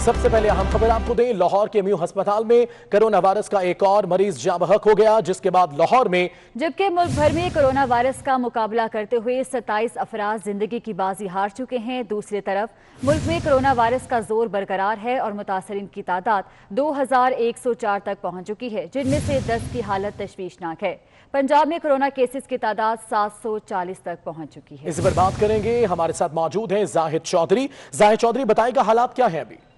सबसे पहले अहम खबर आपको दें, लाहौर के म्यू अस्पताल में कोरोना वायरस का एक और मरीज जाँ बहक हो गया, जिसके बाद लाहौर में जबकि मुल्क भर में कोरोना वायरस का मुकाबला करते हुए 27 अफराद जिंदगी की बाजी हार चुके हैं। दूसरी तरफ मुल्क में कोरोना वायरस का जोर बरकरार है और मुतासरीन की तादाद 2104 तक पहुंच चुकी है, जिनमें से 10 की हालत तशवीशनाक है। पंजाब में कोरोना केसेस की तादाद 740 तक पहुंच चुकी है। इस पर बात करेंगे, हमारे साथ मौजूद हैं जाहिद चौधरी। जाहिद चौधरी, बताएगा हालात क्या है अभी?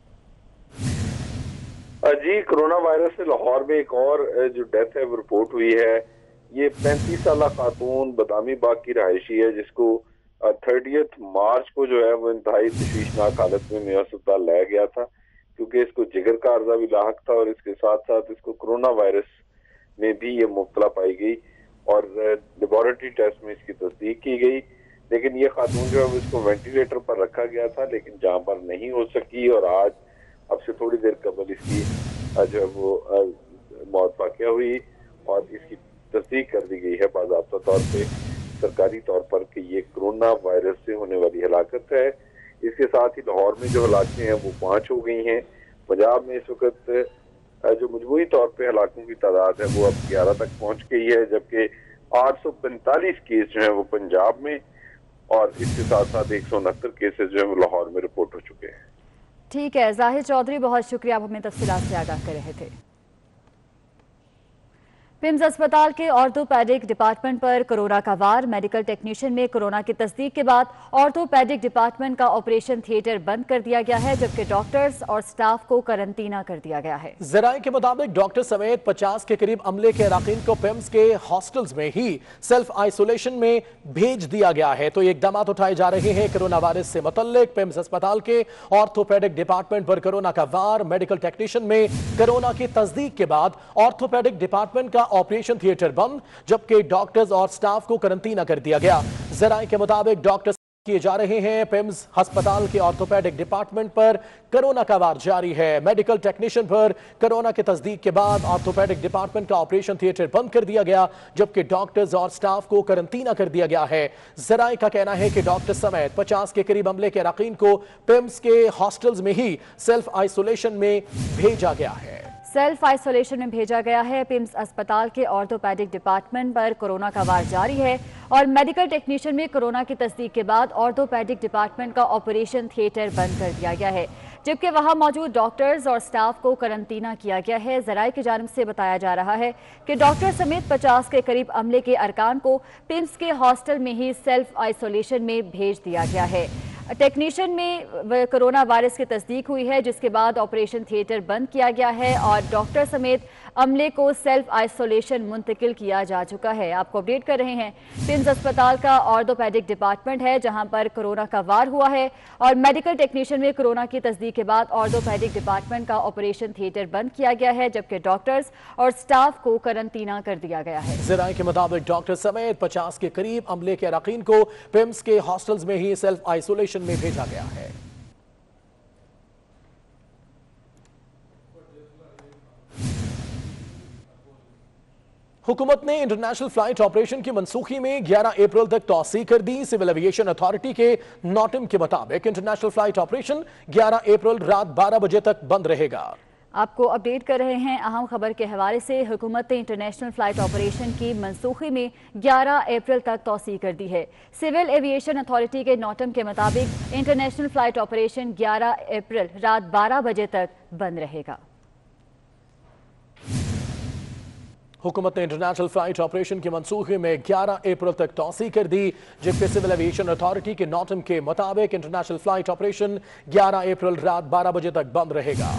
जी, कोरोना वायरस से लाहौर में एक और जो डेथ है वो रिपोर्ट हुई है। ये 35 साल खातून बदामी बाग की रहायशी है, जिसको 30 मार्च को जो है वो इंतहाई तशवीशनाक हालत में मेरा अस्पताल लाया गया था, क्योंकि इसको जिगर का अर्जा भी लाहक था और इसके साथ साथ इसको कोरोना वायरस में भी ये मुब्तला पाई गई और लेबोरेटरी टेस्ट में इसकी तस्दीक की गई। लेकिन ये खातून जो है इसको वेंटिलेटर पर रखा गया था, लेकिन जहाँ पर नहीं हो सकी और आज अब से थोड़ी देर कबल इसकी जो है वो मौत वाक़या हुई और इसकी तस्दीक कर दी गई है बाज़ाब्ता तौर पे सरकारी तौर पर कि ये कोरोना वायरस से होने वाली हलाकत है। इसके साथ ही लाहौर में जो हलाकें हैं वो 5 हो गई हैं। पंजाब में इस वक्त जो मजमूई तौर पे हलाकों की तादाद है वो अब 11 तक पहुंच गई है, जबकि 845 केस जो है वो पंजाब में और इसके साथ साथ 169 केसेस जो है वो लाहौर में रिपोर्ट हो चुके हैं। ठीक है जाहिद चौधरी, बहुत शुक्रिया, आप हमें तफसीलात से आगाह कर रहे थे। पिम्स अस्पताल के ऑर्थोपेडिक डिपार्टमेंट पर कोरोना का वार। मेडिकल टेक्नीशियन में कोरोना की तस्दीक के बाद ऑर्थोपेडिक डिपार्टमेंट का ऑपरेशन थिएटर बंद कर दिया गया है, जबकि डॉक्टर्स और स्टाफ को करंटीना कर दिया गया है। ज़राए के मुताबिक डॉक्टर समेत 50 के करीब अमले के अराकीन को पिम्स के हॉस्टल्स में ही सेल्फ आइसोलेशन में भेज दिया गया है। तो ये इकदाम उठाए जा रहे हैं कोरोना वायरस से मुतल्लिक। पिम्स अस्पताल के ऑर्थोपेडिक डिपार्टमेंट पर कोरोना का वार। मेडिकल टेक्नीशियन में कोरोना की तस्दीक के बाद ऑर्थोपेडिक डिपार्टमेंट का ऑपरेशन थिएटर बंद, जबकि डॉक्टर्स और स्टाफ को करंटीना कर दिया गया। ज़राए के मुताबिक डॉक्टर्स किए जा रहे हैं। पिम्स अस्पताल के ऑर्थोपेडिक डिपार्टमेंट पर कोरोना का वार जारी है। मेडिकल टेक्नीशियन पर कोरोना की तस्दीक के बाद ऑर्थोपेडिक डिपार्टमेंट का ऑपरेशन थिएटर बंद कर दिया गया, जबकि डॉक्टर्स और स्टाफ को करंटीना कर दिया गया है। ज़राए का कहना है कि डॉक्टर समेत 50 के करीब अमले के अराकीन को पिम्स के हॉस्टल्स में ही सेल्फ आइसोलेशन में भेजा गया है। सेल्फ आइसोलेशन में भेजा गया है। पिम्स अस्पताल के ऑर्थोपेडिक डिपार्टमेंट पर कोरोना का वार जारी है और मेडिकल टेक्नीशियन में कोरोना की तस्दीक के बाद ऑर्थोपेडिक डिपार्टमेंट का ऑपरेशन थिएटर बंद कर दिया गया है, जबकि वहां मौजूद डॉक्टर्स और स्टाफ को करंटीना किया गया है। ज़राए की जानिब से बताया जा रहा है कि डॉक्टर समेत 50 के करीब अमले के अरकान को पिम्स के हॉस्टल में ही सेल्फ आइसोलेशन में भेज दिया गया है। टेक्नीशियन में कोरोना वायरस की तस्दीक हुई है, जिसके बाद ऑपरेशन थिएटर बंद किया गया है और डॉक्टर समेत अमले को सेल्फ आइसोलेशन मुंतकिल किया जा चुका है। आपको अपडेट कर रहे हैं, पिम्स अस्पताल का ऑर्थोपेडिक डिपार्टमेंट है जहां पर कोरोना का वार हुआ है और मेडिकल टेक्नीशियन में कोरोना की तस्दीक के बाद ऑर्थोपेडिक डिपार्टमेंट का ऑपरेशन थिएटर बंद किया गया है, जबकि डॉक्टर्स और स्टाफ को करंटीना कर दिया गया है। ज़राए के मुताबिक डॉक्टर समेत 50 के करीब अमले के अराकीन को पिम्स के हॉस्टल्स में ही सेल्फ आइसोलेशन में भेजा गया है। हुकूमत ने इंटरनेशनल फ्लाइट ऑपरेशन की मनसूखी में 11 अप्रैल तक तौसीक कर दी। सिविल एविएशन अथॉरिटी के नोटिम के मुताबिक इंटरनेशनल फ्लाइट ऑपरेशन 11 अप्रैल रात 12 बजे तक बंद रहेगा। आपको अपडेट कर रहे हैं अहम खबर के हवाले से। हुकूमत ने इंटरनेशनल फ्लाइट ऑपरेशन की मनसूखी में 11 अप्रैल तक तौसीह कर दी है। सिविल एविएशन अथॉरिटी के नोटिम के मुताबिक इंटरनेशनल फ्लाइट ऑपरेशन 11 अप्रैल रात 12 बजे तक बंद रहेगा। हुकूमत ने इंटरनेशनल फ्लाइट ऑपरेशन की मनसूखी में 11 अप्रैल तक तौसीह कर दी, जबकि सिविल एविएशन अथॉरिटी के नोटिम के मुताबिक इंटरनेशनल फ्लाइट ऑपरेशन 11 अप्रैल रात 12 बजे तक बंद रहेगा।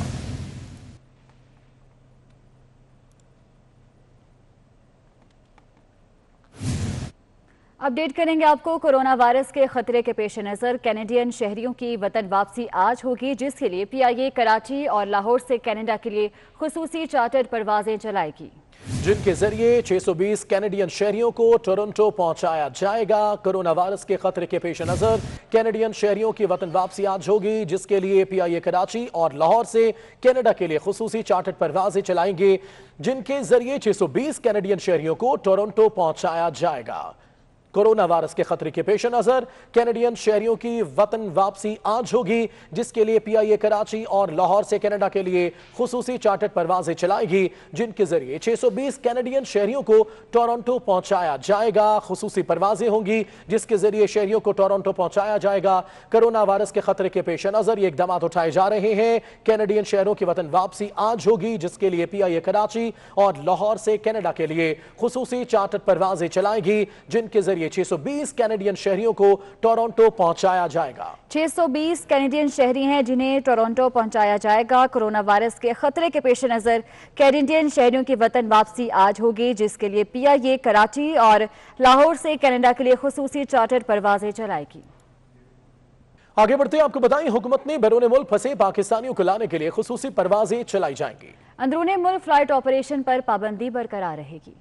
अपडेट करेंगे आपको। कोरोना वायरस के खतरे के पेश नज़र कैनेडियन शहरियों की वतन वापसी आज होगी, जिसके लिए PIA कराची और लाहौर से कनाडा के लिए खुसूसी चार्टर्ड परवाजें चलाएगी, जिनके जरिए 620 कैनेडियन शहरियों को टोरंटो पहुंचाया जाएगा। कोरोना वायरस के खतरे के पेश नजर कैनेडियन शहरियों की वतन वापसी आज होगी, जिसके लिए PIA कराची और लाहौर से कनाडा के लिए खुसूसी चार्टर्ड परवाजें चलाएंगे, जिनके जरिए 620 कैनेडियन शहरियों को टोरंटो पहुंचाया जाएगा। कोरोना वायरस के खतरे के पेश नजर कैनेडियन शहरियों की वतन वापसी आज होगी, जिसके लिए PIA कराची और लाहौर से कनाडा के लिए खुसूसी चार्टर्ड परवाजें चलाएगी, जिनके जरिए 620 कैनेडियन शहरियों को टोरंटो पहुंचाया जाएगा। खुसूसी परवाजें होंगी जिसके जरिए शहरियों को टोरंटो पहुंचाया जाएगा। कोरोना वायरस के खतरे के पेश नजर ये इकदाम उठाए जा रहे हैं। कैनेडियन शहरों की वतन वापसी आज होगी, जिसके लिए PIA कराची और लाहौर से कनाडा के लिए खुसूसी चार्टर्ड परवाजें चलाएगी, जिनके जरिए 620 कैनेडियन शहरियों को टोरंटो पहुंचाया जाएगा। 620 कैनेडियन शहरी हैं जिन्हें टोरंटो पहुंचाया जाएगा। कोरोना वायरस के खतरे के पेश नजर कैनेडियन शहरियों की वतन वापसी आज होगी, जिसके लिए PIA कराची और लाहौर से कनाडा के लिए खुसूसी चार्टर्ड परवाजें चलाएगी। आगे बढ़ते हैं, आपको बताएं हुकूमत ने बैरून मुल्क फंसे पाकिस्तानियों को लाने के लिए खुसूसी परवाजें चलाई जाएंगी। अंदरूनी मुल्क फ्लाइट ऑपरेशन पर पाबंदी बरकरार रहेगी।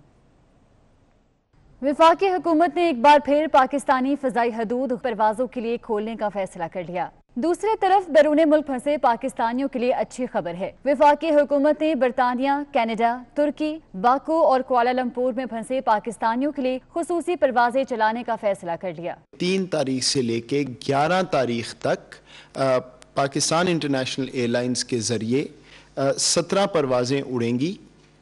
वफाकी हुकूमत ने एक बार फिर पाकिस्तानी फजाई हदूद परवाजों के लिए खोलने का फैसला कर लिया। दूसरी तरफ बैरून मुल्क फंसे पाकिस्तानियों के लिए अच्छी खबर है। वफाकी हुकूमत ने बरतानिया, कनाडा, तुर्की, बाकू और कुआलालंपुर में फंसे पाकिस्तानियों के लिए खुसूसी परवाजें चलाने का फैसला कर लिया। 3 तारीख से लेके 11 तारीख तक पाकिस्तान इंटरनेशनल एयरलाइंस के ज़रिए 17 परवाजें उड़ेंगी।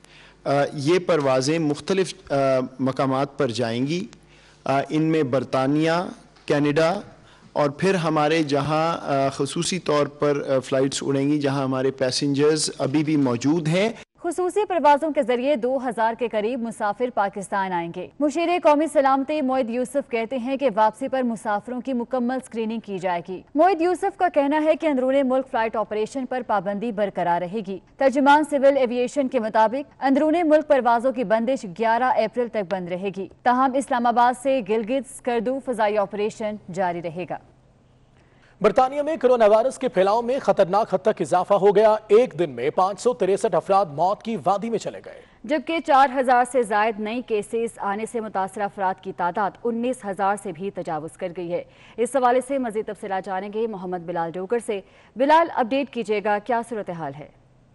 ये परवाज़ें मुख्तलिफ मकामात पर जाएंगी। इनमें बरतानिया, कनाडा और फिर हमारे जहां ख़ुसूसी तौर पर फ़्लाइट्स उड़ेंगी जहां हमारे पैसेंजर्स अभी भी मौजूद हैं। खुसूसी परवाजों के जरिए 2000 के करीब मुसाफिर पाकिस्तान आएंगे। मुशीर कौमी सलामती मोइद यूसुफ कहते हैं कि वापसी पर मुसाफिरों की मुकम्मल स्क्रीनिंग की जाएगी। मोइद यूसुफ का कहना है कि अंदरूनी मुल्क फ्लाइट ऑपरेशन पर पाबंदी बरकरार रहेगी। तर्जुमान सिविल एविएशन के मुताबिक अंदरूनी मुल्क परवाजों की बंदिश 11 अप्रैल तक बंद रहेगी। ताहम इस्लामाबाद से गिलगित स्कर्दू फजाई ऑपरेशन जारी रहेगा। बरतानिया में कोरोना वायरस के फैलाव में खतरनाक हद तक इजाफा हो गया। एक दिन में 563 अफराद मौत की वादी में चले गए, जबकि 4000 से जायद नई केसेस आने से मुतासर अफराद की तादाद 19,000 से भी तजावुज कर गई है। इस हवाले से मजीद तफसीलात जानेंगे मोहम्मद बिलाल डोगर से। बिलाल, अपडेट कीजिएगा, क्या सूरत हाल है?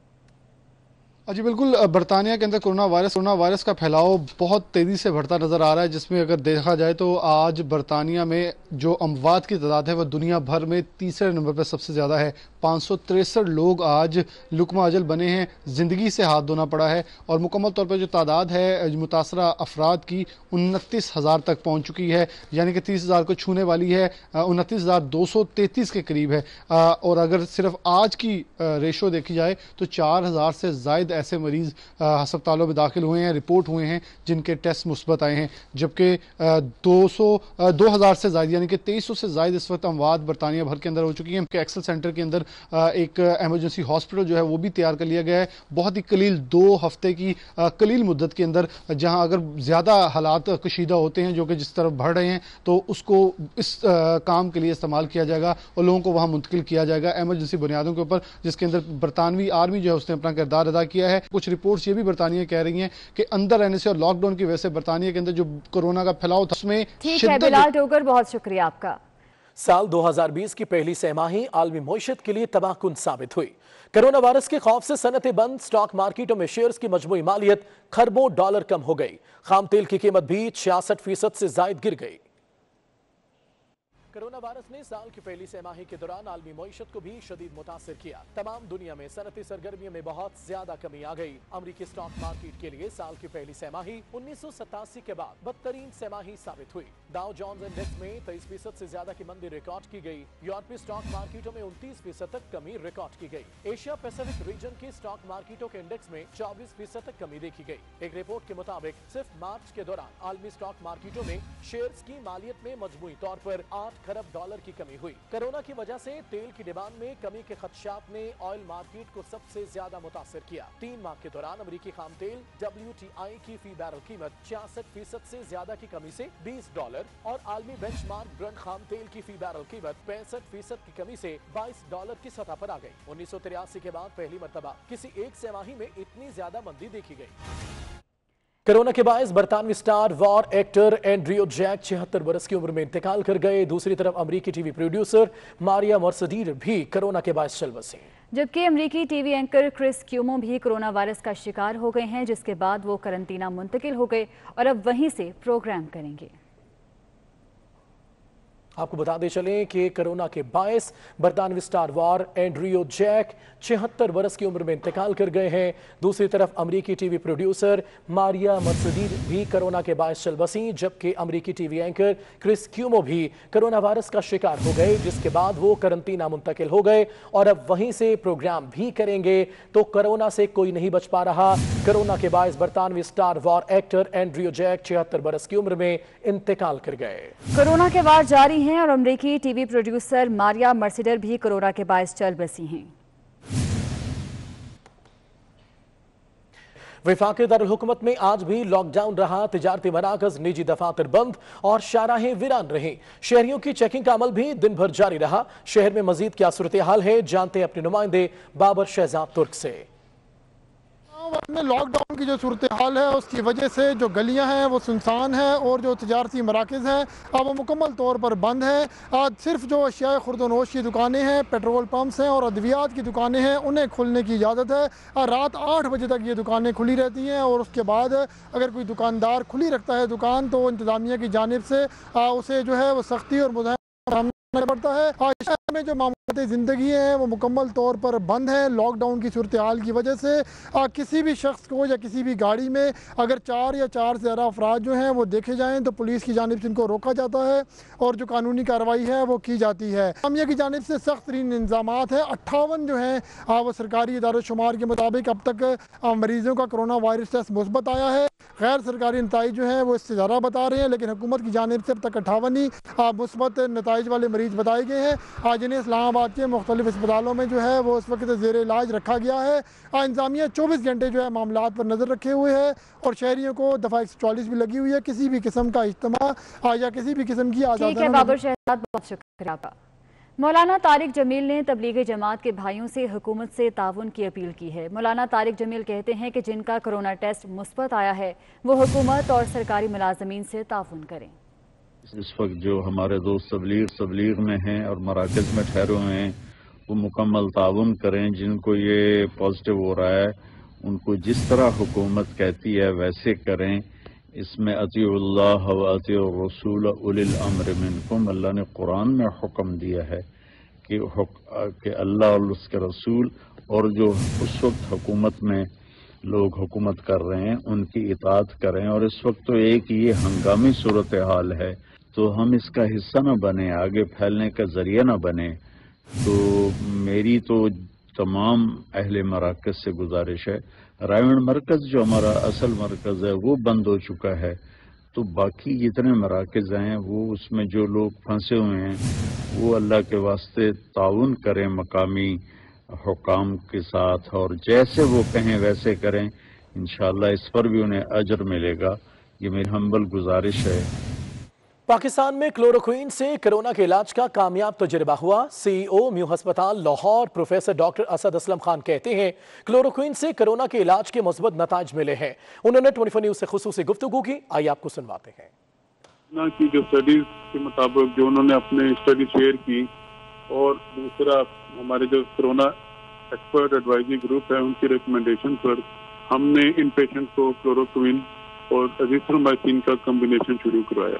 जी बिल्कुल, बरतानिया के अंदर कोरोना वायरस का फैलाव बहुत तेज़ी से बढ़ता नज़र आ रहा है, जिसमें अगर देखा जाए तो आज बरतानिया में जो अमवात की तादाद है वह दुनिया भर में तीसरे नंबर पर सबसे ज़्यादा है। 563 लोग आज लुकमा अजल बने हैं, ज़िंदगी से हाथ धोना पड़ा है और मुकम्मल तौर पर जो तादाद है मुतासरा अफराद की 29,000 तक पहुँच चुकी है, यानी कि 30,000 को छूने वाली है। 29,233 के करीब है। और अगर सिर्फ आज की रेशो देखी जाए तो 4,000 से ज़ायद ऐसे मरीज अस्पतालों में दाखिल हुए हैं, रिपोर्ट हुए हैं, जिनके टेस्ट मुस्बत आए हैं, जबकि 2000 से ज़ायद यानी कि 2300 से ज़ायद इस वक्त अमवात बरतानिया भर के अंदर हो चुकी हैं। एक्सल सेंटर के अंदर एक एमरजेंसी हॉस्पिटल जो है वो भी तैयार कर लिया गया है, बहुत ही कलील 2 हफ्ते की कलील मुद्दत के अंदर, जहां अगर ज़्यादा हालात कशीदा होते हैं जो कि जिस तरफ बढ़ रहे हैं तो उसको इस काम के लिए इस्तेमाल किया जाएगा और लोगों को वहाँ मुंतकिल किया जाएगा एमरजेंसी बुनियादों के ऊपर, जिसके अंदर बरतानवी आर्मी जो है उसने अपना किरदार अदा किया है। कुछ रिपोर्ट्स ये भी बरतानिया कह रही हैं कि अंदर रहने से और लॉकडाउन की वजह से बरतानिया के अंदर जो कोरोना का फैलाव था उसमें ठीक है बिलाल डोगर, बहुत शुक्रिया आपका। साल 2020 की पहली सहमाही आलमी मईशत के लिए तबाहकुन साबित हुई। कोरोना वायरस के खौफ से सनतें बंद, स्टॉक मार्केटों में शेयर्स की मजमूई मालियत खरबों डॉलर कम हो गई। खाम तेल की कीमत भी 66% से जायद गिर गई। कोरोना वायरस ने साल की पहली सहमाही के दौरान आलमी मईशत को भी शदीद मुतासिर किया। तमाम दुनिया में सनती सरगर्मियों में बहुत ज्यादा कमी आ गई। अमरीकी स्टॉक मार्केट के लिए साल की पहली सहमाही 1987 के बाद बदतरीन सहमाही साबित हुई। डाउ जोन्स इंडेक्स में 23% से ज्यादा की मंदी रिकॉर्ड की गई। यूरोपीय स्टॉक मार्केटों में 29% तक कमी रिकॉर्ड की गई। एशिया पैसिफिक रीजन के स्टॉक मार्केटों के इंडेक्स में 24% तक कमी देखी गई। एक रिपोर्ट के मुताबिक सिर्फ मार्च के दौरान आलमी स्टॉक मार्केटों में शेयर्स की मालियत में मजमूई तौर पर 8 खरब डॉलर की कमी हुई। कोरोना की वजह से तेल की डिमांड में कमी के खदशात ने ऑयल मार्केट को सबसे ज्यादा मुतासिर किया। 3 माह के दौरान अमरीकी खाम तेल WTI की फी बैरल कीमत 66% से ज्यादा की कमी से $20 और आलमी बेंचमार्क ब्रेंट खाम तेल की फी बैरल कीमत 65% की कमी से $22 की सतह पर आ गई। 1983 के बाद पहली मर्तबा किसी एक सहमाही में इतनी ज्यादा मंदी देखी गई। कोरोना के बायस बरतानवी Star War actor Andrew Jack 76 बरस की उम्र में इंतकाल कर गए। दूसरी तरफ अमरीकी टीवी प्रोड्यूसर मारिया मर्सडीर भी कोरोना के बायस चल बसे, जबकि अमरीकी टीवी एंकर क्रिस क्यूमो भी कोरोना वायरस का शिकार हो गए हैं, जिसके बाद वो करंटीना मुंतकिल हो गए और अब वहीं से प्रोग्राम करेंगे। आपको बताते चलें कि कोरोना के बायस बरतानवी स्टार वार एंड्रियो जैक 76 बरस की उम्र में इंतकाल कर गए हैं। दूसरी तरफ अमरीकी टीवी प्रोड्यूसर मारिया मर्सिडी भी कोरोना के बायस चल बसी, जबकि अमरीकी टीवी एंकर क्रिस क्यूमो भी कोरोना वायरस का शिकार हो गए, जिसके बाद वो करंटीना मुंतकिल हो गए और अब वहीं से प्रोग्राम भी करेंगे। तो कोरोना से कोई नहीं बच पा रहा। कोरोना के बायस बरतानवी Star War actor Andrew Jack 76 बरस की उम्र में इंतकाल कर गए। कोरोना के वार जारी हैं और अमरीकी टीवी प्रोड्यूसर मारिया मर्सिडर भी कोरोना के बायस चल बसी हैं। वफाकी दारुल हुकूमत में आज भी लॉकडाउन रहा। तिजारती मराकज, निजी दफातर बंद और शाहराहें वीरान रहीं। शहरियों की चेकिंग का अमल भी दिन भर जारी रहा। शहर में मजीद क्या सूरत हाल है, जानते हैं अपने नुमाइंदे बाबर शहजाद तुर्क से। में लॉकडाउन की जो सूरत हाल है उसकी वजह से जो गलियां हैं वो सुनसान हैं और जो तजारती मराकज़ हैं अब वो मुकम्मल तौर पर बंद हैं। आज सिर्फ जो अशिया खुर्दनोश की दुकानें हैं, पेट्रोल पंप्स हैं और अद्वियात की दुकानें हैं, उन्हें खुलने की इजाज़त है। रात 8 बजे तक ये दुकानें खुली रहती हैं और उसके बाद अगर कोई दुकानदार खुली रखता है दुकान तो इंतज़ामिया की जानिब से उसे जो है वो सख्ती और मुज़ाहरा पड़ता है। आज शहर में जो मामूलाती ज़िंदगी है वो मुकम्मल तौर पर बंद है। लॉकडाउन की सूरत हाल की वजह से किसी भी शख्स को या किसी भी गाड़ी में अगर 4 या 4 से ज़्यादा अफराद जो हैं वो देखे जाएँ तो पुलिस की जानिब से इनको रोका जाता है और जो कानूनी कार्रवाई है वो की जाती है। इंतज़ामिया की जानिब से सख्त तरीन इंतज़ामात हैं। 58 जो हैं वो सरकारी इदारों-शुमार के मुताबिक अब तक मरीज़ों का कोरोना वायरस टेस्ट मुस्बत आया है। गैर सरकारी नताइज जो हैं वो इससे ज़्यादा बता रहे हैं, लेकिन हुकूमत की जानिब से अब तक 58 ही मुस्बत नताइज वाले मरीज़ बताए गए हैं। आज इन्हें इस्लामाबाद के मुख्तलिफ अस्पतालों में जो है वो इस वक्त ज़ेर इलाज रखा गया है। इंतज़ामिया 24 घंटे जो है मामलात पर नज़र रखे हुए है और शहरियों को दफ़ा 144 भी लगी हुई है। किसी भी किस्म का इज्तिमा या किसी भी किस्म की आज़ादी। बाबर शहजाद, बहुत शुक्रिया आपका। मौलाना तारिक जमील ने तबलीगी जमात के भाइयों से हुकूमत से ताउन की अपील की है। मौलाना तारिक जमील कहते हैं कि जिनका कोरोना टेस्ट मुस्बत आया है वो हुकूमत और सरकारी मुलाजमीन से ताउन करें। इस वक्त जो हमारे दोस्त तबलीग में हैं और मराकज़ में ठहरे हुए हैं वो मुकम्मल ताउन करें। जिनको ये पॉजिटिव हो रहा है उनको जिस तरह हुकूमत कहती है वैसे करें। इसमें अतीउल्लाह व अतीउर रसूल उलिल अम्र मिनकुम, अल्लाह ने कुरान में हुक्म दिया है कि अल्लाह और उसके रसूल और जो उस वक्त हुकूमत में लोग हुकूमत कर रहे हैं उनकी इताअत करें। और इस वक्त तो एक ये हंगामी सूरत हाल है तो हम इसका हिस्सा न बने, आगे फैलने का जरिया न बने। तो मेरी तो तमाम अहले मराकज़ से गुजारिश है, रायवण मरकज़ जो हमारा असल मरकज़ है वो बंद हो चुका है, तो बाकी जितने मराकज़ हैं वो उसमें जो लोग फंसे हुए हैं वो अल्लाह के वास्ते ताउन करें मकामी हुकाम के साथ और जैसे वो कहें वैसे करें। इंशाअल्लाह इस पर भी उन्हें अजर मिलेगा। ये मेरी हम्बल गुजारिश है। पाकिस्तान में क्लोरोक्वीन से कोरोना के इलाज का कामयाब तजुर्बा हुआ। CEO म्यू अस्पताल लाहौर प्रोफेसर डॉक्टर असद असलम खान कहते हैं क्लोरोक्वीन से कोरोना के इलाज के मुस्बत नताइज मिले हैं। उन्होंने 24 न्यूज़ से खुसूसी गुफ्तगू की, आइए आपको सुनवाते हैं। की जो स्टडीज के मुताबिक जो उन्होंने अपने स्टडी शेयर की और दूसरा हमारे जो कोरोना एक्सपर्ट एडवाइजरी ग्रुप है उनकी रिकमेंडेशन पर हमने इन पेशेंट को क्लोरोक्वीन और एजिथ्रोमाइसिन का कॉम्बिनेशन शुरू करवाया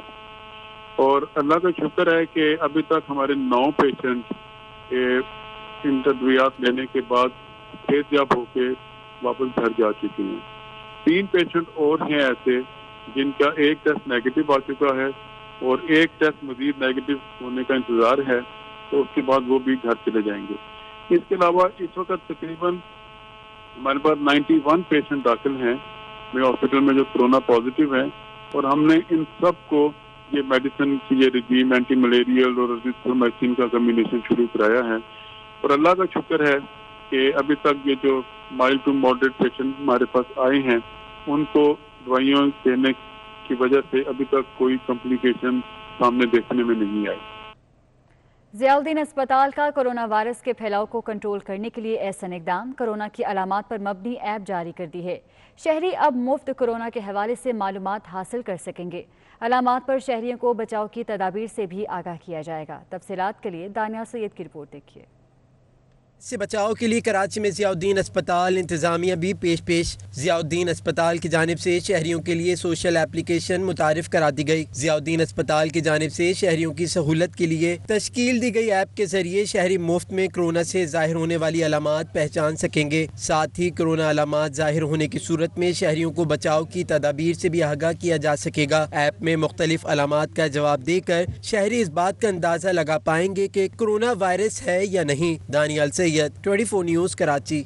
और अल्लाह का शुक्र है कि अभी तक हमारे 9 पेशेंट इन तदवियात लेने के बाद सेहतयाब होके वापस घर जा चुके हैं। 3 पेशेंट और हैं ऐसे जिनका एक टेस्ट नेगेटिव आ चुका है और एक टेस्ट मजीद नेगेटिव होने का इंतजार है, तो उसके बाद वो भी घर चले जाएंगे। इसके अलावा इस वक्त तकरीबन हमारे पास 91 पेशेंट दाखिल हैं मेरे हॉस्पिटल में जो कोरोना पॉजिटिव हैं और हमने इन सब को ये मेडिसिन की ये रिजीम एंटी मलेरियल और एजिथ्रोमाइसिन का कॉम्बिनेशन शुरू कराया है और अल्लाह का शुक्र है कि अभी तक ये जो माइल्ड टू मॉडरेट पेशेंट हमारे पास आए हैं उनको दवाइयों देने की वजह से अभी तक कोई कॉम्प्लिकेशन सामने देखने में नहीं आई। ज़ियाउद्दीन अस्पताल का कोरोना वायरस के फैलाव को कंट्रोल करने के लिए एहसन इक़दाम, कोरोना की अलामात पर मबनी ऐप जारी कर दी है। शहरी अब मुफ्त कोरोना के हवाले से मालूमात हासिल कर सकेंगे। अलामात पर शहरियों को बचाव की तदाबीर से भी आगाह किया जाएगा। तफसीलात के लिए दानिया सैयद की रिपोर्ट देखिए। से बचाव के लिए कराची में ज़ियाउद्दीन अस्पताल इंतज़ामिया भी पेश। ज़ियाउद्दीन अस्पताल की जानिब से शहरियों के लिए सोशल एप्लीकेशन मुतारिफ करा दी गई। ज़ियाउद्दीन अस्पताल की जानिब से शहरियों की सहूलत के लिए तश्कील दी गई ऐप के जरिए शहरी मुफ्त में कोरोना से ज़ाहिर होने वाली अलामात पहचान सकेंगे। साथ ही कोरोना अलामात ज़ाहिर होने की सूरत में शहरियों को बचाव की तदाबीर से भी आगाह किया जा सकेगा। ऐप में मुख्तलिफ अलामात का जवाब देकर शहरी इस बात का अंदाज़ा लगा पाएंगे कि कोरोना वायरस है या नहीं। दानियाल सैयद, 24 न्यूज़, कराची।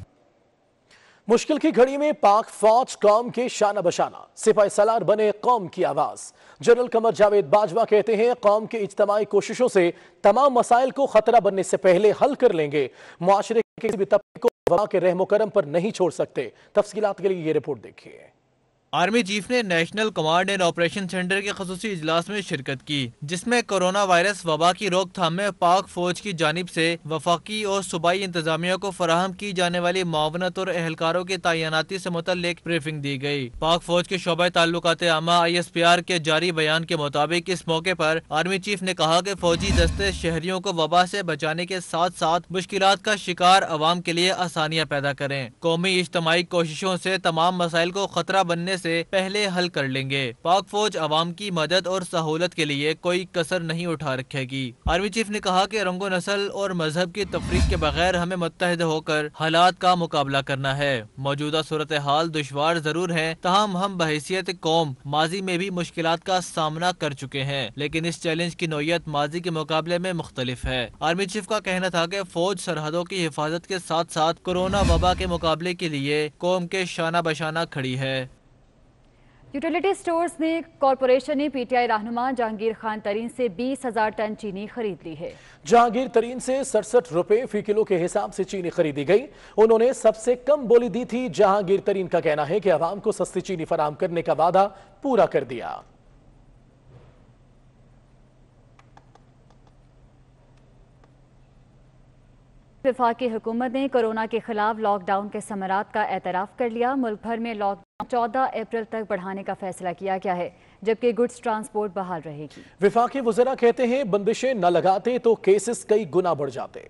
मुश्किल की घड़ी में पाक फौज कौम के शाना बशाना, सिपाही सलार बने कौम की आवाज। जनरल कमर जावेद बाजवा कहते हैं, कौम की इज्तमाई कोशिशों से तमाम मसाइल को खतरा बनने से पहले हल कर लेंगे। मुआशरे के किसी भी तबके को वबा के रहमो करम पर नहीं छोड़ सकते। तफसीलात के लिए ये रिपोर्ट देखिए। आर्मी चीफ ने National Command and Operation Centre के खसूसी इजलास में शिरकत की, जिसमें कोरोना वायरस वबा की रोकथाम में पाक फौज की जानिब से वफाकी और सूबाई इंतजामिया को फराहम की जाने वाली मावनत और एहलकारों की तैनाती से मुतल्लिक ब्रीफिंग दी गई। पाक फौज के शोबा ताल्लुकात आमा ISPR के जारी बयान के मुताबिक इस मौके पर आर्मी चीफ ने कहा कि फौजी दस्ते शहरियों को वबा से बचाने के साथ साथ मुश्किलात का शिकार अवाम के लिए आसानियाँ पैदा करें। कौमी इज्तमाई कोशिशों से तमाम मसाइल को खतरा बनने से पहले हल कर लेंगे। पाक फौज अवाम की मदद और सहूलत के लिए कोई कसर नहीं उठा रखेगी। आर्मी चीफ ने कहा कि रंगो नस्ल और मजहब की तफरीक के बगैर हमें मुत्तहिद होकर हालात का मुकाबला करना है। मौजूदा सूरत हाल दुश्वार जरूर है, ताहम हम बहैसियत कौम माजी में भी मुश्किलात का सामना कर चुके हैं, लेकिन इस चैलेंज की नोयत माजी के मुकाबले में मुख्तलिफ है। आर्मी चीफ का कहना था कि फौज सरहदों की हिफाजत के साथ साथ कोरोना वबा के मुकाबले के लिए कौम के शाना बशाना खड़ी है। यूटिलिटी स्टोर्स ने कॉरपोरेशन ने PTI रहनुमा जहांगीर खान तरीन से 20,000 टन चीनी खरीद ली है। जहांगीर तरीन से 67 रुपए फी किलो के हिसाब से चीनी खरीदी गई। उन्होंने सबसे कम बोली दी थी। जहांगीर तरीन का कहना है कि अवाम को सस्ती चीनी फराहम करने का वादा पूरा कर दिया। वफाकी हुकूमत ने कोरोना के खिलाफ लॉकडाउन के समरात का एतराफ़ कर लिया। मुल्क भर में लॉकडाउन 14 अप्रैल तक बढ़ाने का फैसला किया गया है, जबकि गुड्स ट्रांसपोर्ट बहाल रहेगी। वफाकी वज़रा कहते हैं, बंदिशें न लगाते तो केसेस कई गुना बढ़ जाते।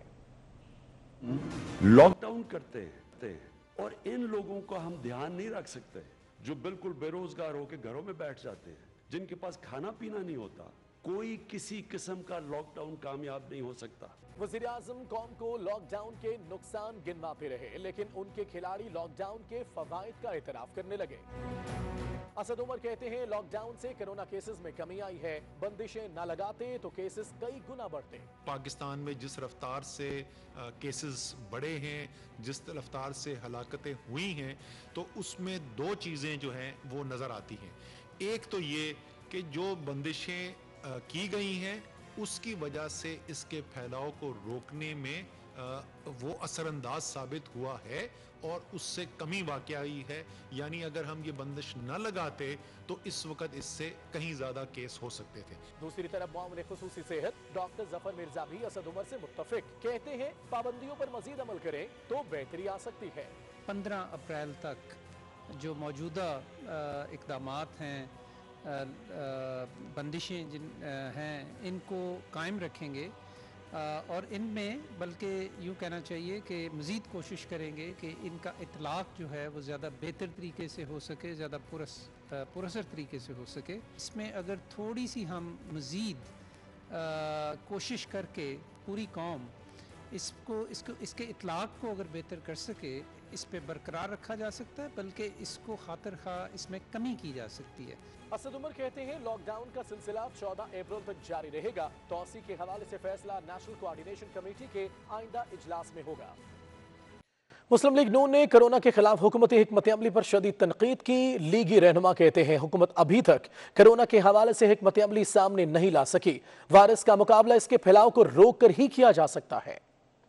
लॉकडाउन करते हैं और इन लोगों का हम ध्यान नहीं रख सकते जो बिल्कुल बेरोजगार होकर घरों में बैठ जाते हैं, जिनके पास खाना पीना नहीं होता। कोई किसी किस्म का लॉकडाउन कामयाब नहीं हो सकता। वज़ीर आज़म कौम को लॉकडाउन के नुकसान गिनवाते रहे, लेकिन उनके खिलाड़ी लॉकडाउन के फवाइद का एतराफ़ करने लगे। असद उमर कहते हैं, लॉकडाउन से कोरोना केसेस में कमी आई है। बंदिशें न लगाते तो केसेस कई गुना बढ़ते। पाकिस्तान में जिस रफ्तार से केसेस बढ़े हैं, जिस रफ्तार से हलाकतें हुई हैं, तो उसमें दो चीज़ें जो हैं वो नज़र आती हैं। एक तो ये कि जो बंदिशें की गई हैं उसकी वजह से इसके फैलाव को रोकने में वो असरअंदाज साबित हुआ है और उससे कमी वाक़ई आई है। यानी अगर हम ये बंदिश न लगाते तो इस वक्त इससे कहीं ज़्यादा केस हो सकते थे। दूसरी तरफ मामले खुसूसी सेहत डॉक्टर जफर मिर्जा भी असद उमर से मुत्तफिक। कहते हैं, पाबंदियों पर मजीद अमल करें तो बेहतरी आ सकती है। 15 अप्रैल तक जो मौजूदा इक़दामात हैं, बंदिशें जिन हैं, इनको कायम रखेंगे और इनमें बल्कि यूँ कहना चाहिए कि मज़ीद कोशिश करेंगे कि इनका इतलाक़ जो है वो ज़्यादा बेहतर तरीके से हो सके, ज़्यादा पुरअसर तरीके से हो सके। इसमें अगर थोड़ी सी हम मज़ीद कोशिश करके पूरी कौम इसके इतलाक़ को अगर बेहतर कर सके, इस पे बरकरार रखा जा सकता है, बल्कि इसको खातिर खा इसमें कमी की जा सकती है। असद उमर कहते हैं, लॉकडाउन का सिलसिला 14 अप्रैल तक जारी रहेगा। तौसी के हवाले से फैसला नेशनल कोऑर्डिनेशन कमेटी के आइंदा इजलास में होगा। मुस्लिम लीग नून ने कोरोना के खिलाफ हुकूमती हिकमत अमली पर शदीद तनकीद की। लीगी रहनुमा कहते हैं, हुकूमत अभी तक कोरोना के हवाले से हिकमत अमली सामने नहीं ला सकी। वायरस का मुकाबला इसके फैलाव को रोक कर ही किया जा सकता है।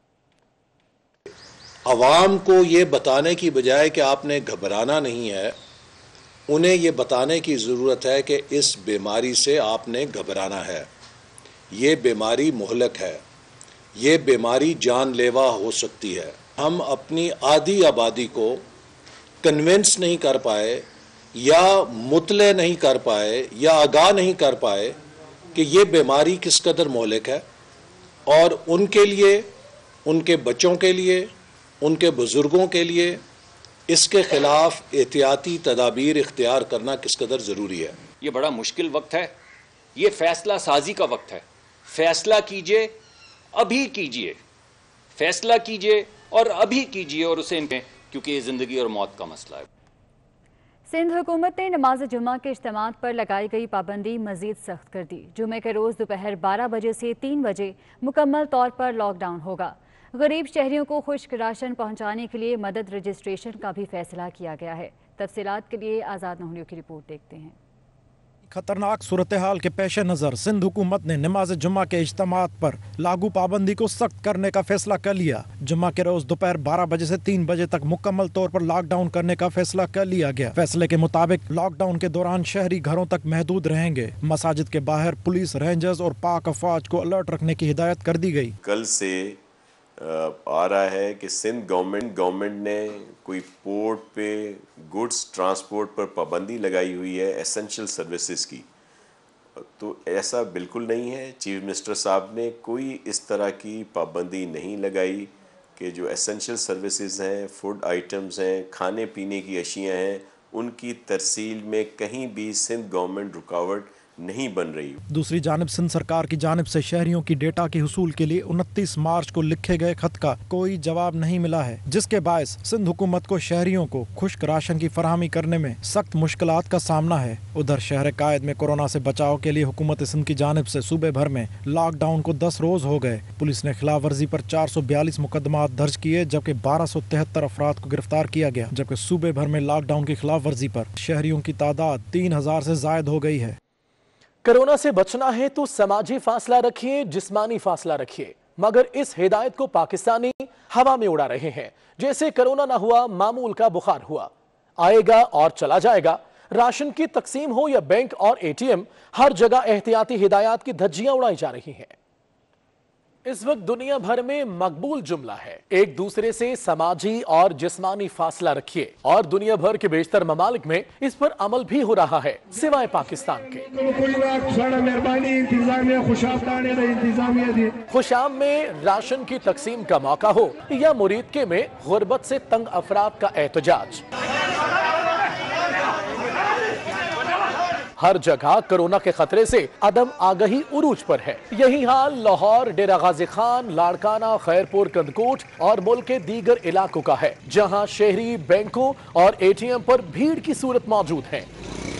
अवाम को ये बताने की बजाय कि आपने घबराना नहीं है, उन्हें ये बताने की ज़रूरत है कि इस बीमारी से आपने घबराना है। ये बीमारी मुहलक है, ये बीमारी जानलेवा हो सकती है। हम अपनी आधी आबादी को कन्विंस नहीं कर पाए या मुतले नहीं कर पाए या आगाह नहीं कर पाए कि ये बीमारी किस कदर मुहलक है, और उनके लिए ان کے بچوں کے لیے، ان کے بزرگوں کے لیے اس کے خلاف احتیاطی تدابیر اختیار کرنا کس قدر ضروری ہے۔ یہ بڑا مشکل وقت ہے، یہ فیصلہ سازی کا وقت ہے۔ فیصلہ کیجئے، ابھی کیجئے، فیصلہ کیجئے اور ابھی کیجئے، اور اسے کیونکہ یہ زندگی اور موت کا مسئلہ ہے۔ سندھ حکومت نے نماز جمعہ کے اجتماعات پر لگائی گئی پابندی مزید سخت کر دی۔ جمعے کے روز دوپہر 12 بجے سے 3 بجے مکمل طور پر لاک ڈاؤن ہوگا۔ غریب شہریوں کو خشک راشن پہنچانے کے لیے مدد رجسٹریشن کا بھی فیصلہ کیا گیا ہے۔ تفصیلات کے لیے آزاد نہولیوں کی رپورٹ دیکھتے ہیں۔ خطرناک صورتحال کے پیش نظر سندھ حکومت نے نماز جمعہ کے اجتماعات پر لاگو پابندی کو سخت کرنے کا فیصلہ کر لیا۔ جمعہ کے روز دوپہر 12 بجے سے 3 بجے تک مکمل طور پر لاک ڈاؤن کرنے کا فیصلہ کر لیا گیا۔ فیصلے کے مطابق لاک ڈاؤن کے دوران شہری گھروں تک محدود رہیں گے۔ مساجد کے باہر پولیس، رینجرز اور پاک افواج کو الرٹ رکھنے کی ہدایت کر دی گئی۔ کل سے آ رہا ہے کہ سندھ گورنمنٹ نے کوئی پورٹ پہ گڈس ٹرانسپورٹ پر پابندی لگائی ہوئی ہے ایسنشل سروسز کی، تو ایسا بالکل نہیں ہے۔ چیف منسٹر صاحب نے کوئی اس طرح کی پابندی نہیں لگائی کہ جو ایسنشل سروسز ہیں، فوڈ آئٹمز ہیں، کھانے پینے کی اشیاء ہیں، ان کی ترسیل میں کہیں بھی سندھ گورنمنٹ رکاوٹ نہیں بن رہی۔ دوسری جانب سندھ سرکار کی جانب سے شہریوں کی ڈیٹا کے حصول کے لیے 29 مارچ کو لکھے گئے خط کا کوئی جواب نہیں ملا ہے، جس کے باعث سندھ حکومت کو شہریوں کو خشک راشن کی فراہمی کرنے میں سخت مشکلات کا سامنا ہے۔ ادھر شہر قائد میں کورونا سے بچاؤ کے لیے حکومت سندھ کی جانب سے صوبے بھر میں لاک ڈاؤن کو 10 روز ہو گئے۔ پولیس نے خلاف ورزی پر 442 مقدمات درج کیے، جبکہ 1273 افراد کو گرفتار کیا گیا، جبکہ صوبے بھر میں لاک ڈاؤن کی خلاف ورزی پر شہریوں کی تعداد 3000 سے زائد ہو گئی ہے۔ کرونا سے بچنا ہے تو سماجی فاصلہ رکھیے، جسمانی فاصلہ رکھیے، مگر اس ہدایت کو پاکستانی ہوا میں اڑا رہے ہیں جیسے کرونا نہ ہوا، معمول کا بخار ہوا، آئے گا اور چلا جائے گا۔ راشن کی تقسیم ہو یا بینک اور اے ٹی ایم، ہر جگہ احتیاطی ہدایات کی دھجیاں اڑائی جا رہی ہیں۔ اس وقت دنیا بھر میں مقبول جملہ ہے، ایک دوسرے سے سماجی اور جسمانی فاصلہ رکھیے، اور دنیا بھر کے بیشتر ممالک میں اس پر عمل بھی ہو رہا ہے سوائے پاکستان کے۔ خوشام میں راشن کی تقسیم کا موقع ہو یا مریدکے میں غربت سے تنگ افراد کا احتجاج، ہر جگہ کرونا کے خطرے سے عدم آگہی عروج پر ہے۔ یہی حال لاہور، ڈیرہ غازی خان، لاڑکانہ، خیرپور، کندکوٹ اور ملک کے دیگر علاقوں کا ہے، جہاں شہری بینکوں اور اے ٹی ایم پر بھیڑ کی صورت موجود ہے۔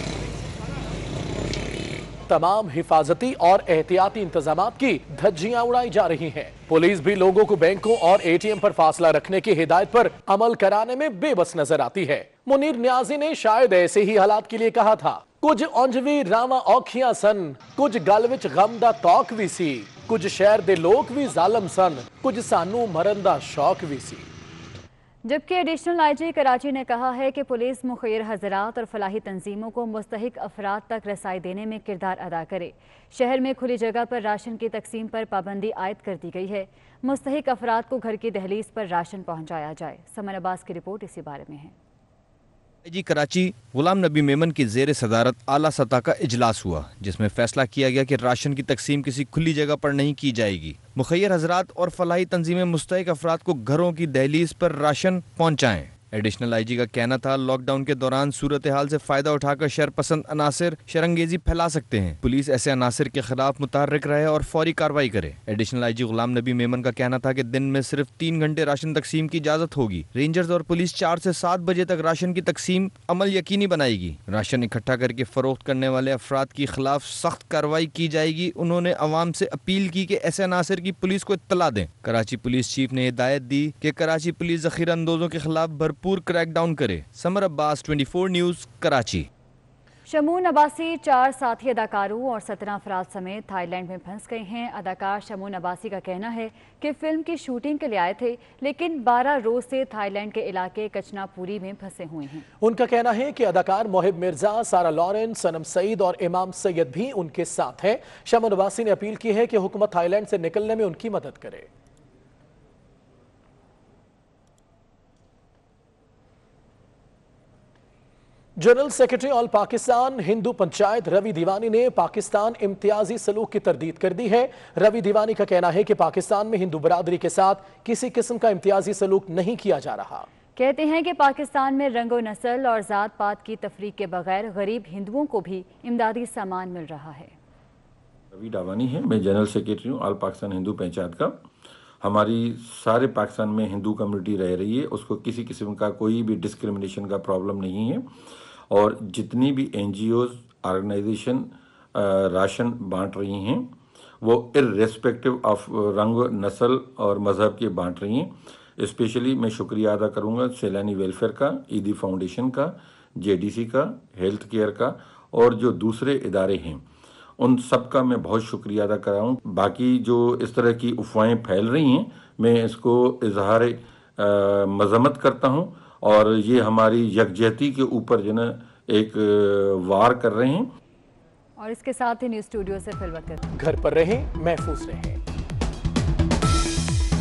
تمام حفاظتی اور احتیاطی انتظامات کی دھجیاں اڑائی جا رہی ہیں۔ پولیس بھی لوگوں کو بینکوں اور اے ٹی ایم پر فاصلہ رکھنے کی ہدایت پر عمل کرانے میں بے بس نظر آتی ہے۔ منیر نیازی نے شاید ایسے ہی حالات کے لیے کہا تھا، کچھ اونجوی راواں اوکھیاں سن، کچھ گل وچ غم دا توک وی سی، کچھ شہر دے لوگ وی ظالم سن، کچھ سانو مرن دا شوق وی سی۔ جبکہ ایڈیشنل آئی جی کراچی نے کہا ہے کہ پولیس مخیر حضرات اور فلاحی تنظیموں کو مستحق افراد تک رسائی دینے میں کردار ادا کرے۔ شہر میں کھلی جگہ پر راشن کی تقسیم پر پابندی عائد کر دی گئی ہے۔ مستحق افراد کو گھر کی دہلیز پر راشن پہنچایا جائے۔ سمن عباس کی رپورٹ اسی بارے میں ہے۔ آئی جی کراچی غلام نبی میمن کی زیر صدارت اعلیٰ سطح کا اجلاس ہوا، جس میں فیصلہ کیا گیا کہ راشن کی تقسیم کسی کھلی جگہ پر نہیں کی جائے گی۔ مخیر حضرات اور فلاحی تنظیمیں مستحق افراد کو گھروں کی دہلیز پر راشن پہنچائیں۔ ایڈیشنل آئی جی کا کہنا تھا، لاک ڈاؤن کے دوران صورتحال سے فائدہ اٹھا کر شر پسند عناصر شرنگیزی پھیلا سکتے ہیں۔ پولیس ایسے عناصر کے خلاف متحرک رہے اور فوری کارروائی کرے۔ ایڈیشنل آئی جی غلام نبی میمن کا کہنا تھا کہ دن میں صرف 3 گھنٹے راشن تقسیم کی اجازت ہوگی۔ رینجرز اور پولیس 4 سے 7 بجے تک راشن کی تقسیم عمل یقینی بنائے گی۔ راشن اکٹھا کر کے فروخت کرنے والے افراد کی خلاف سخت کارروائی کی جائے گی۔ انہوں نے عوام سے اپیل کی کہ ایسے عناصر کی پولیس کو اطلاع دیں۔ کراچی پولیس چیف نے ہدایت دی کہ کراچی پولیس ذخیرہ اندوزوں کے خلاف بھرپور کریک ڈاؤن کرے۔ سمر عباس، 24 نیوز، کراچی۔ شمون عباسی 4 ساتھی اداکاروں اور 17 افراد سمیت تھائی لینڈ میں پھنس گئے ہیں۔ اداکار شمون عباسی کا کہنا ہے کہ فلم کی شوٹنگ کے لیے آئے تھے، لیکن 12 روز سے تھائی لینڈ کے علاقے کچنا پوری میں پھنسے ہوئے ہیں۔ ان کا کہنا ہے کہ اداکار محب مرزا، سارا لارنس، سنم سعید اور امام سید بھی ان کے ساتھ ہیں۔ شمون عباسی نے اپیل کی ہے کہ حکومت تھائی لینڈ سے نکلنے میں ان کی مدد کرے۔ General secretary all Pakistan Hindu Panchayat Ravi Dewani ने पाकिस्तान इम्तियाजी सलूक की तरदीद कर दी है। रवि दीवानी का कहना है कि पाकिस्तान में हिंदू बरादरी के साथ किसी किस्म का इम्तियाजी सलूक नहीं किया जा रहा। कहते हैं कि पाकिस्तान में रंगो नस्ल और जात पात की तफरीक के बगैर गरीब हिंदुओं को भी इमदादी सामान मिल रहा है। रवि दीवानी है, मैं जनरल सेक्रेटरी हूँ ऑल पाकिस्तान हिंदू पंचायत का। हमारी सारे पाकिस्तान में हिंदू कम्युनिटी रह रही है, उसको किसी किस्म का कोई भी डिस्क्रिमिनेशन का प्रॉब्लम नहीं है। और जितनी भी NGOs ऑर्गेनाइजेशन राशन बांट रही हैं वो इर्रेस्पेक्टिव ऑफ रंग नस्ल और मज़हब के बांट रही हैं। स्पेशली मैं शुक्रिया अदा करूंगा सैलानी वेलफेयर का, ईदी फाउंडेशन का, JDC का, हेल्थ केयर का और जो दूसरे इदारे हैं उन सब का मैं बहुत शुक्रिया अदा कर रहा हूँ। बाकी जो इस तरह की अफवाहें फैल रही हैं मैं इसको इजहार मजम्मत करता हूँ और ये हमारी यकजहती के ऊपर जो ना एक वार कर रहे हैं। और इसके साथ ही न्यूज़ स्टूडियो से फिलवक्त घर पर रहें, महफूज रहें।